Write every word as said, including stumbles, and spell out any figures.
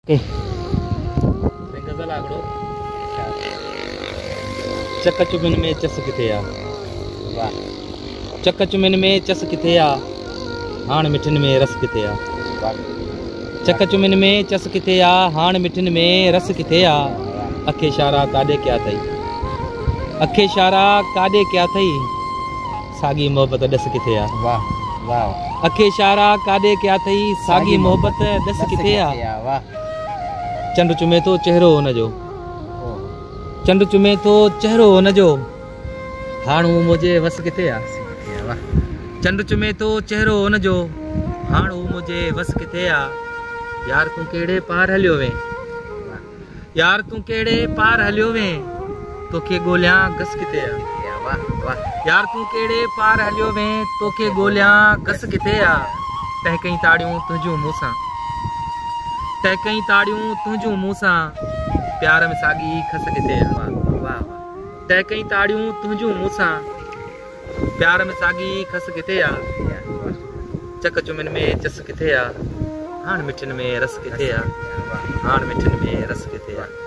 गज़ल आगड़ो चक चुमिन में चस किथे आ। वाह। चक चुमिन में चस किथे आ, हाण मिठन में रस किथे आ। वाह। चक चुमिन में चस किथे आ, हाण मिठन में रस किथे आ। अखे इशारा काॾे क्या थई, अखे इशारा काॾे क्या थई, साॻी मोहब्बत ॾस किथे आ। वाह वाह। अखे इशारा काॾे क्या थई, साॻी मोहब्बत ॾस किथे आ। वाह। चंड चुमे थो चेहरो हुनजो, चंड चुमे थो चेहरो हुनजो, हाण हू मुंहिंजे वस किथे आ। चंड चुमे थो चेहरो हुनजो, हाण हू मुंहिंजे वस किथे आ। यार तूं कहिड़े पार हलियो वे, यार तूं कहिड़े पार हलियो वे, तोखे ॻोल्हियां घस किथे आ। वाह वाह। यार तूं कहिड़े पार हलियो वे, तोखे ॻोल्हियां घस किथे आ। टहिकई ताड़ियूं तुंहिंजूं मूंसां, टहिकई ताड़ियूं तुंहिंजूं मूंसां, प्यार में साॻी खस किथे आ। वाह वाह। टहिकई ताड़ियूं तुंहिंजूं मूंसां, प्यार में साॻी खस किथे आ। चक चुमिन में चस किथे आ, हाण मिठन में रस किथे आ। हाण मिठन में रस किथे आ।